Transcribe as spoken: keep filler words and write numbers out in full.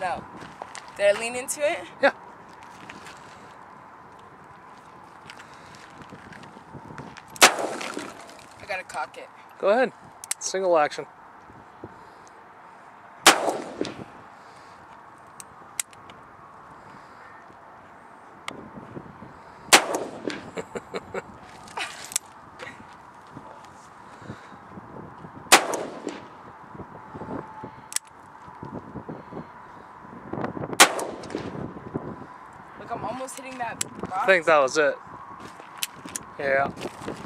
No. Did I lean into it? Yeah. I gotta cock it. Go ahead. Single action. Look, I'm almost hitting that box. I think that was it. Yeah.